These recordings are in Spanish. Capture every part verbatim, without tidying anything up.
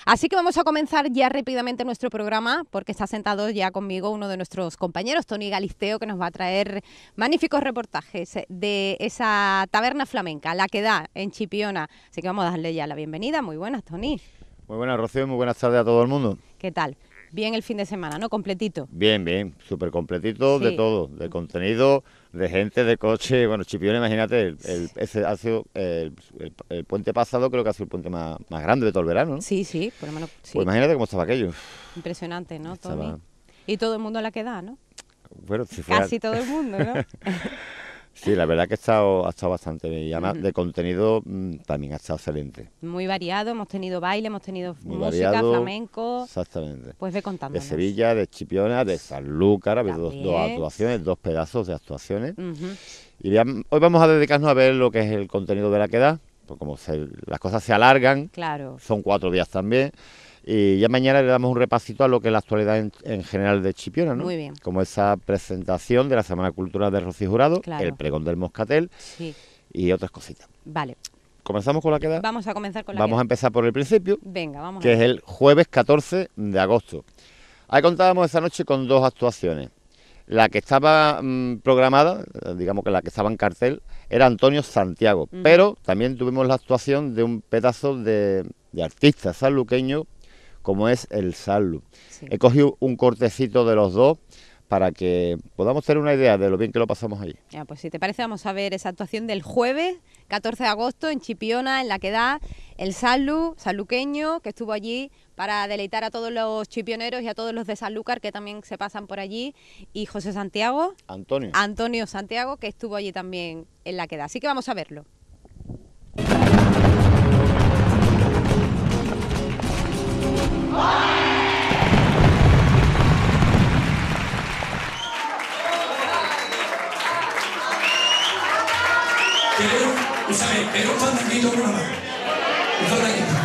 Así que vamos a comenzar ya rápidamente nuestro programa, porque está sentado ya conmigo uno de nuestros compañeros, Toni Galisteo, que nos va a traer magníficos reportajes de esa taberna flamenca, La Quedá, en Chipiona. Así que vamos a darle ya la bienvenida. Muy buenas, Toni. Muy buenas, Rocío, muy buenas tardes a todo el mundo. ¿Qué tal? Bien el fin de semana, ¿no? Completito. Bien, bien, súper completito, Sí. de todo, de contenido, de gente, de coche. Bueno, Chipiona, imagínate, el, el- ese ha sido el, el- el puente pasado, creo que ha sido el puente más, más grande de todo el verano, ¿no? Sí, sí, por lo menos sí. Pues imagínate cómo estaba aquello. Impresionante, ¿no, Estaba- Toni? Y todo el mundo La Quedá, ¿no? Bueno, si fuera- Casi todo el mundo, ¿no? Sí, la verdad que ha estado, ha estado bastante bien. Y además Ujú. de contenido mm, también ha estado excelente. Muy variado, hemos tenido baile, hemos tenido Muy música, variado. flamenco. Exactamente. Pues ve De contándonos. Sevilla, de Chipiona, de Sanlúcar, ha habido dos, dos También. actuaciones, dos pedazos de actuaciones. Ujú. Y ya, hoy vamos a dedicarnos a ver lo que es el contenido de La Quedá, pues como se- las cosas se alargan, Claro. son cuatro días también, y ya mañana le damos un repasito a lo que es la actualidad en, en general de Chipiona, ¿no? Muy bien. Como esa presentación de la Semana Cultural de Rocío Jurado, Claro. el pregón del Moscatel Sí. y otras cositas. Vale. ¿Comenzamos con La Quedá? Vamos a comenzar con la Vamos a Quedá. empezar por el principio, Venga, vamos que a es el jueves catorce de agosto. Ahí contábamos esa noche con dos actuaciones. La que estaba mm, programada, eh, digamos que la que estaba en cartel, era Antonio Santiago, Ujú. pero también tuvimos la actuación de un pedazo de, de artista sanluqueño como es el Sallu. Sí. He cogido un cortecito de los dos para que podamos tener una idea de lo bien que lo pasamos allí. Ya, pues si te parece vamos a ver esa actuación del jueves catorce de agosto en Chipiona, en La Quedá, el Sallu, sanluqueño, que estuvo allí para deleitar a todos los chipioneros y a todos los de Sanlúcar que también se pasan por allí, y José Santiago, Antonio. Antonio Santiago, que estuvo allí también en La Quedá. Así que vamos a verlo. Pero, ¿sabes? Pero un fandanguito por una mano. Un fandanguito.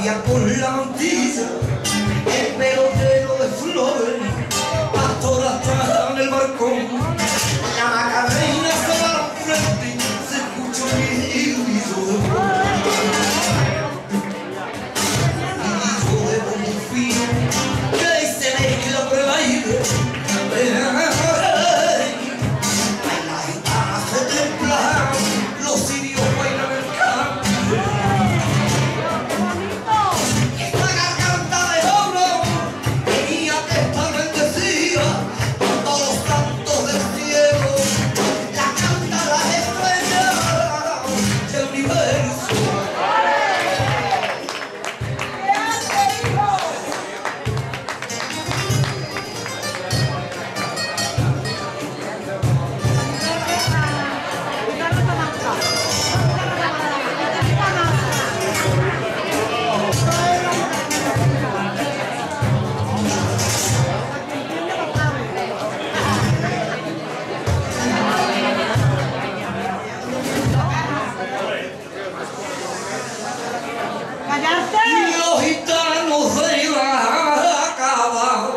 Sabia con la mantilla, el pelo lleno de flores, pastora atrás en el balcón, la Macarena se va al frente, se escucha un grito de voz, grito de bonfío, que se mezcla por el aire, ay, la gitana se templa, los sirios bailan el campo. Los gitanos de la cava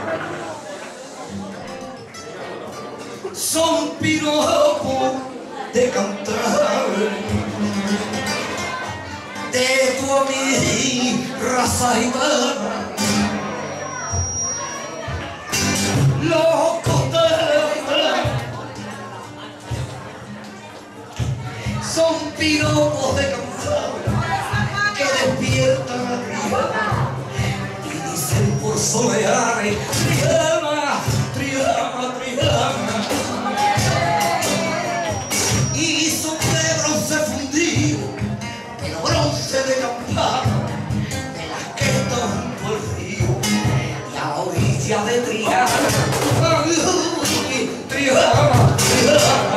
son piropos de cantar de tu a mi raza gitana. Los costeros son piropos de cantar que despiertan arriba y dicen por soleares: Triana, Triana, Triana. Y son de bronce fundido, pero bronce de campana, de las que están junto al río y a la orilla de Triana. Triana, Triana.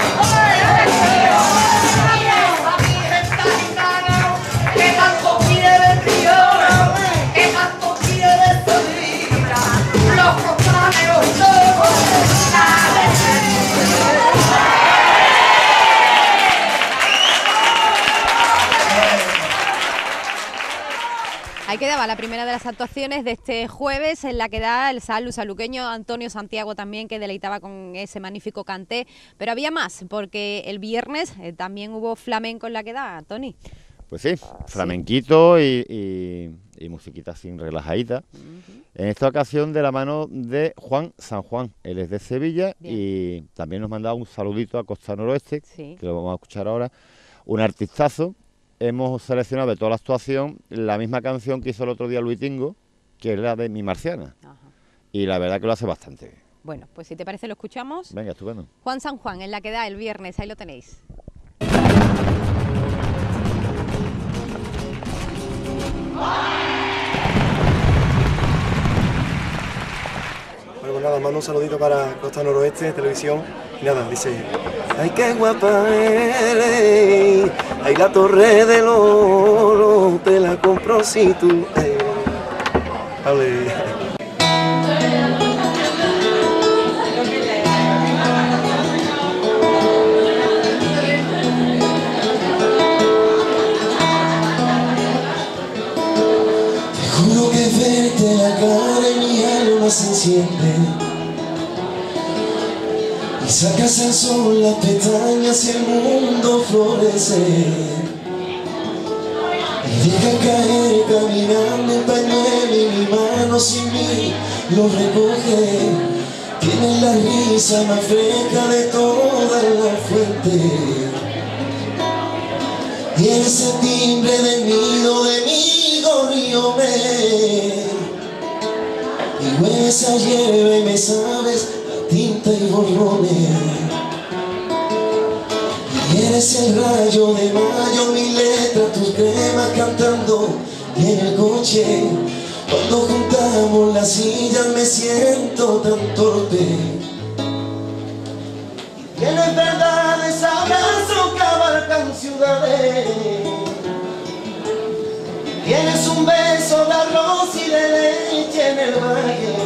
Ahí quedaba la primera de las actuaciones de este jueves, en la que da el sal lusaluqueño Antonio Santiago también, que deleitaba con ese magnífico canté. Pero había más, porque el viernes eh, también hubo flamenco en la que da, Tony. Pues sí, flamenquito y, y, y musiquita así relajadita. Uh-huh. En esta ocasión de la mano de Juan San Juan. Él es de Sevilla. Bien. Y también nos mandaba un saludito a Costa Noroeste, sí, que lo vamos a escuchar ahora. Un artistazo. Hemos seleccionado de toda la actuación la misma canción que hizo el otro día Luis Tingo, que es la de Mi Marciana. Ajá. Y la verdad que lo hace bastante bien. Bueno, pues si te parece lo escuchamos. Venga, estupendo. Juan San Juan, en la que da el viernes, ahí lo tenéis. Bueno, pues nada, mando un saludito para Costa Noroeste, televisión. Y nada, dice: ay, qué guapa eres, ay, la torre del oro, te la compro si tú eres. Vale. Te juro que verte la cara y mi alma se enciende. Y sacas al sol las pestañas y el mundo florece. Y deja caer caminando un pañuelo y mi mano sin mí lo recoge. Tienes la risa más fresca de toda la fuente. Y eres el timbre del nido de mi gorrione. Y hueles a hierba y me sabes tinta y borrones. Y eres el rayo de mayo, mi letra, tus cremas cantando. Y en el coche, cuando juntamos las sillas, me siento tan torpe. Y tienes verdades, abrazos que abarcan ciudades. Tienes un beso de arroz y de leche en el valle.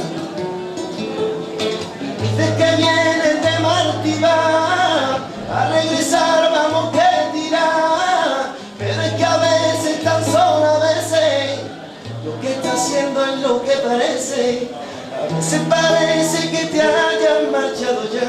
Dices que vienes de Martibar, a regresar vamos que tirar, pero es que a veces tan solo a veces diciendo es lo que parece. A veces parece que te hayas marchado ya.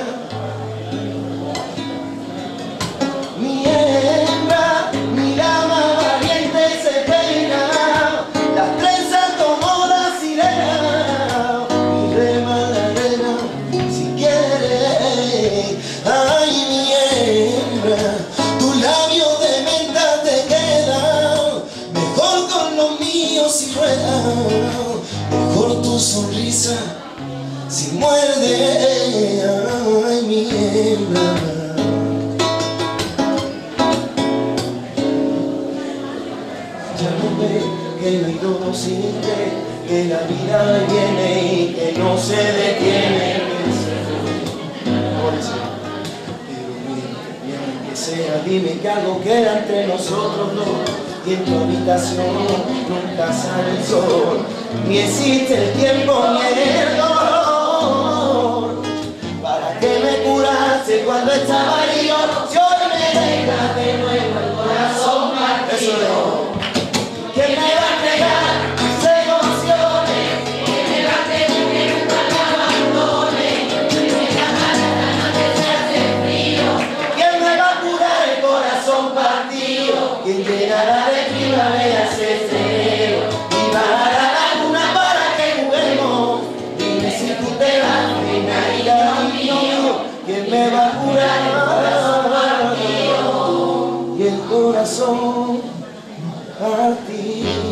Mi hembra, mira más valiente se peina, las trenzas como la sirena, y rema la arena si quiere. Ay, mi hembra, tus labios de menta te quedan mejor con los míos si ruedan, mejor tu sonrisa si muerde. Ay, mi hembra. Ya no ve que no hay todo simple, que la vida viene y que no se detiene. Pero bien que sea, dime que algo queda entre nosotros dos. Y en tu habitación nunca sale el sol, ni existe el tiempo ni el dolor. ¿Para qué me curaste cuando estaba herido? Si hoy me dejas de nuevo el corazón partido. ¿Quién me va a entregar mis emociones? ¿Quién me va a tener que nunca me abandone? ¿Quién me va a dar que se hace frío? ¿Quién me va a curar el corazón partido? ¿Quién llenará de primaveras este enero? Y bajará la luna para que juguemos. Dime si tú te vas, venga, mío. ¿Quién me va a curar el corazón partido? Y el corazón partido.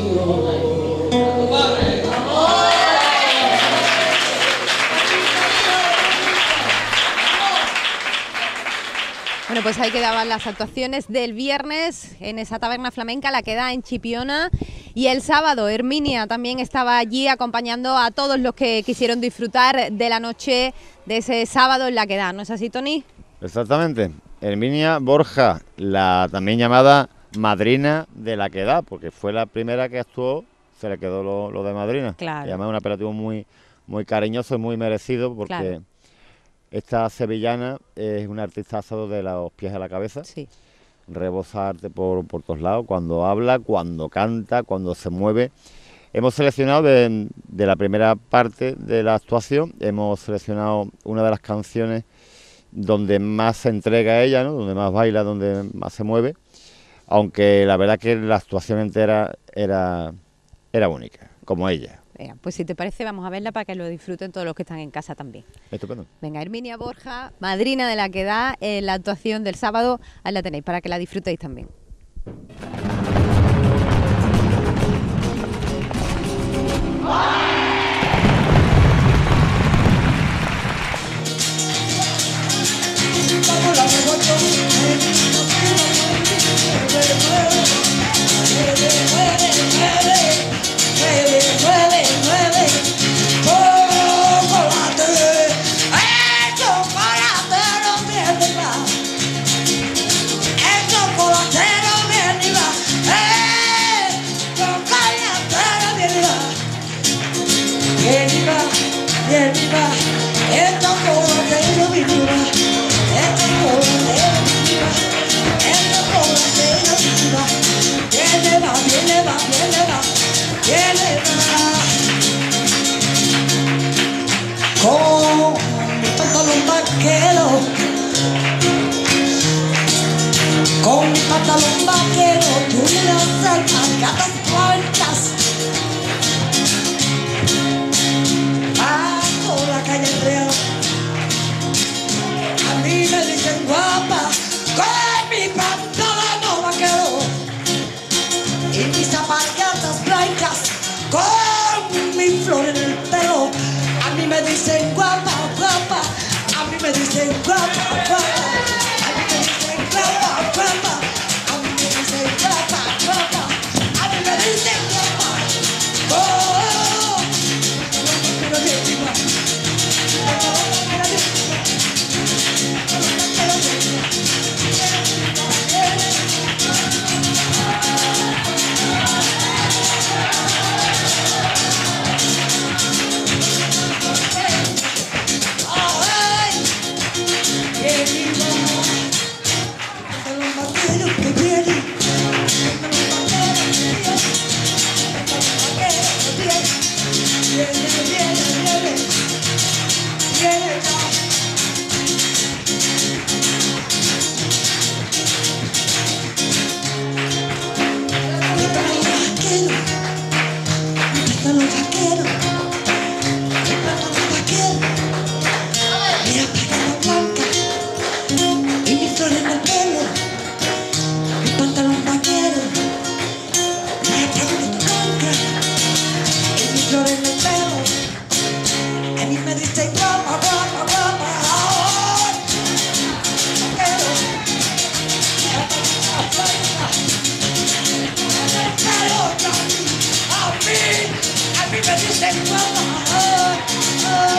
Bueno, pues ahí quedaban las actuaciones del viernes en esa taberna flamenca, La Queda en Chipiona. Y el sábado Herminia también estaba allí acompañando a todos los que quisieron disfrutar de la noche de ese sábado en La Queda. ¿No es así, Tony? Exactamente. Herminia Borja, la también llamada madrina de La Queda, porque fue la primera que actuó, se le quedó lo, lo de madrina. Claro. Y además un apelativo muy, muy cariñoso y muy merecido, porque Claro. esta sevillana es una artistazo de los pies a la cabeza. Sí. Rebosa arte por, por todos lados, cuando habla, cuando canta, cuando se mueve. Hemos seleccionado de, de la primera parte de la actuación, hemos seleccionado una de las canciones donde más se entrega ella, ¿no? Donde más baila, donde más se mueve, aunque la verdad que la actuación entera era, era única, como ella. Venga, pues si te parece vamos a verla para que lo disfruten todos los que están en casa también. Estupendo. Venga, Herminia Borja, madrina de La Queda, en la actuación del sábado, ahí la tenéis para que la disfrutéis también. Con mi pantalón vaquero, con mi pantalón vaquero, tú me das alpargatas sueltas. Bajo la calle Real, a mí me dicen guapa, con mi pantalón vaquero y mis alpargatas blancas, con mi flor en el pelo. A mí me dicen guapa, guapa, a mí me dicen guapa, guapa, a mí me dicen guapa, guapa, a mí me dicen guapa, guapa. me dicen guapa, oh, oh,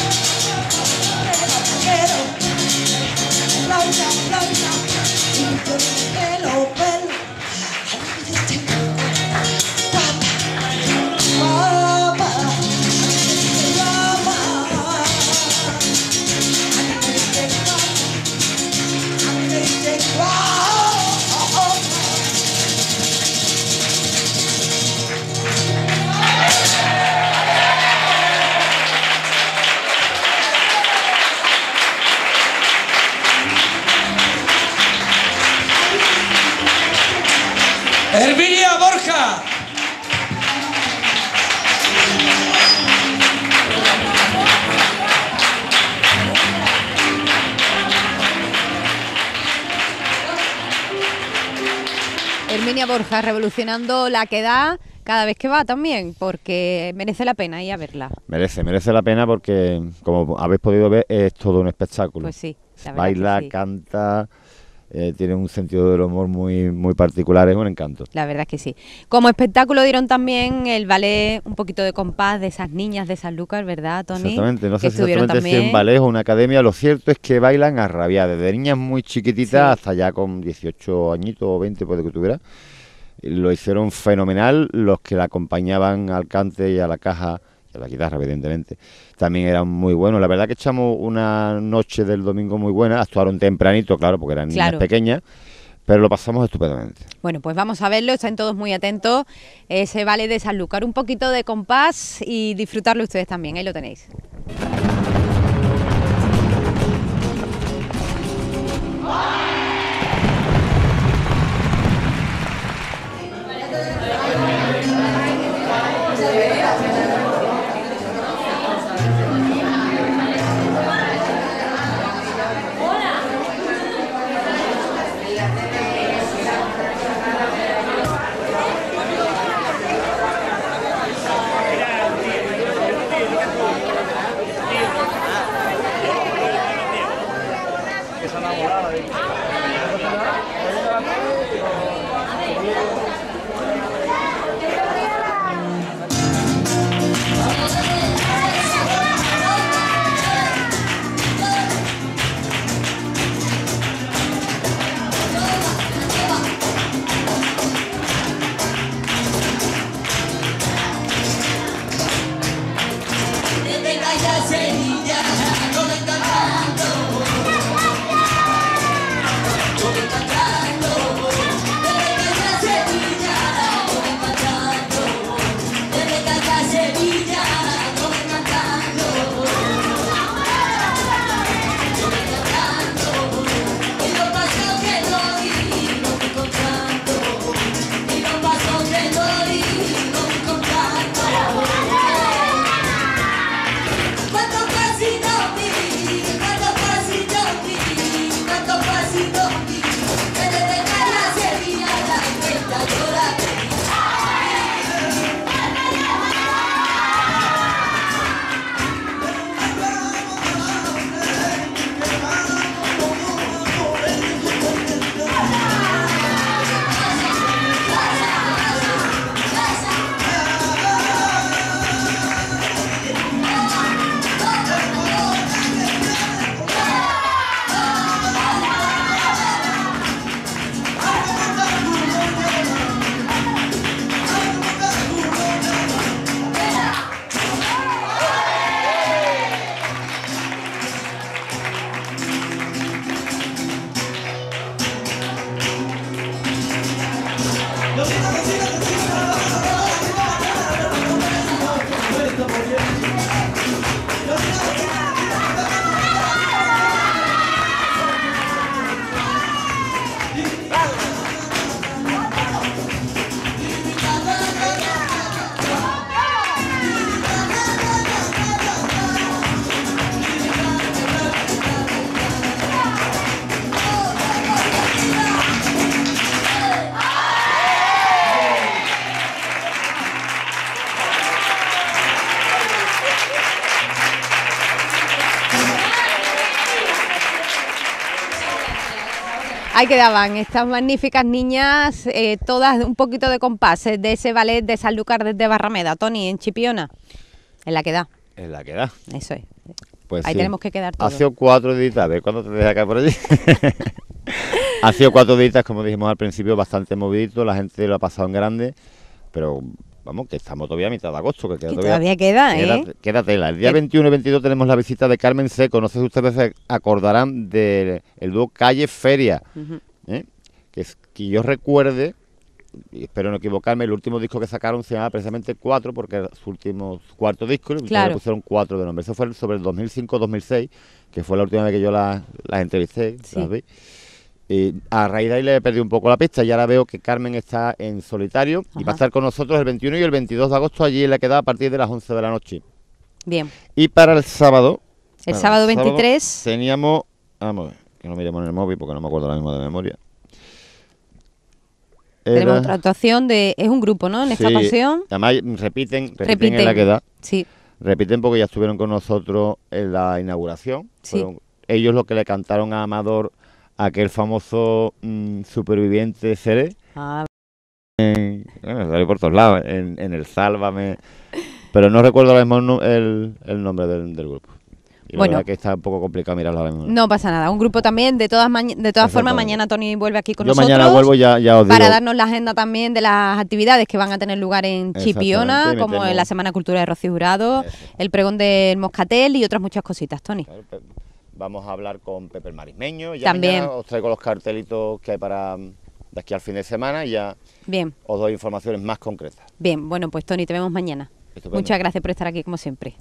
quiero, Blanca, Blanca, y con el pelo, pelo, a mí me dicen guapa, guapa, guapa, a mí me dicen guapa, a mí me dicen guapa. Herminia Borja. Herminia Borja revolucionando la quedada cada vez que va también, porque merece la pena ir a verla. Merece, merece la pena porque, como habéis podido ver, es todo un espectáculo. Pues sí. Baila, sí. canta, eh, tiene un sentido del humor muy, muy particular, es un encanto. La verdad es que sí. Como espectáculo dieron también el ballet, un poquito de compás de esas niñas de San Lucas, ¿verdad, Tony? Exactamente, no sé que estuvieron exactamente también... si en ballet o una academia, lo cierto es que bailan a rabiar, desde niñas muy chiquititas Sí. hasta ya con dieciocho añitos o veinte puede que tuviera. Lo hicieron fenomenal, los que la acompañaban al cante y a la caja, y a la guitarra evidentemente, también eran muy buenos. La verdad que echamos una noche del domingo muy buena, actuaron tempranito, claro, porque eran niñas Claro. pequeñas, pero lo pasamos estupendamente. Bueno, pues vamos a verlo, están todos muy atentos. Ese ballet de Sanlúcar, un poquito de compás y disfrutarlo ustedes también, ahí lo tenéis. Ahí quedaban estas magníficas niñas, eh, todas un poquito de compás eh, de ese ballet de Sanlúcar desde Barrameda, Toni, en Chipiona, en la que da. En la que da. Eso es. Pues Ahí sí. tenemos que quedar todos. Ha sido cuatro días, a ver cuándo te deja caer por allí. Ha sido cuatro días, como dijimos al principio, bastante movidito, la gente lo ha pasado en grande, pero vamos, que estamos todavía a mitad de agosto, que, queda Que todavía, todavía queda, queda, ¿eh? queda tela. El día Que- veintiuno y veintidós tenemos la visita de Carmen Seco, no sé si ustedes se acordarán del el dúo Calle Feria, Ujú. ¿eh? que, es, que yo recuerde, y espero no equivocarme, el último disco que sacaron se llamaba precisamente Cuatro, porque era su último su cuarto disco, y Claro. le pusieron Cuatro de nombre. Eso fue sobre el dos mil cinco dos mil seis, que fue la última vez que yo las las entrevisté, Sí. las vi. Y a raíz de ahí le perdí un poco la pista y ahora veo que Carmen está en solitario y Ajá. va a estar con nosotros el veintiuno y el veintidós de agosto allí en la queda a partir de las once de la noche. Bien. Y para el sábado... El para sábado veintitrés. Teníamos... Vamos a ver, que no miremos en el móvil porque no me acuerdo ahora mismo de memoria. Tenemos Era- otra actuación de... Es un grupo, ¿no? En esta Sí, ocasión. Además repiten, repiten, Repiten. en la queda. Sí. Repiten porque ya estuvieron con nosotros en la inauguración. Sí. Fueron ellos los que le cantaron a Amador aquel famoso mm, superviviente de Cere. Ah, Bueno, salió por todos lados, en, en el Sálvame. Pero no recuerdo ahora mismo el, nu- el, el nombre del, del grupo. Y la Bueno. verdad que está un poco complicado mirarlo ahora mismo. no pasa nada. Un grupo también. De todas, maña- de todas formas, Exactamente. mañana Toni vuelve aquí con Yo nosotros. mañana vuelvo, ya, ya os digo. Para darnos la agenda también de las actividades que van a tener lugar en Chipiona, Exactamente, como metemos- en la Semana Cultura de Rocío Jurado, Eso. el pregón del Moscatel y otras muchas cositas, Toni. Claro, pe- Vamos a hablar con Pepe el Marismeño. Ya También. mañana os traigo los cartelitos que hay para mm, de aquí al fin de semana y ya Bien, os doy informaciones más concretas. bien. Bueno, pues Toni, te vemos mañana. Estupendo. Muchas gracias por estar aquí como siempre.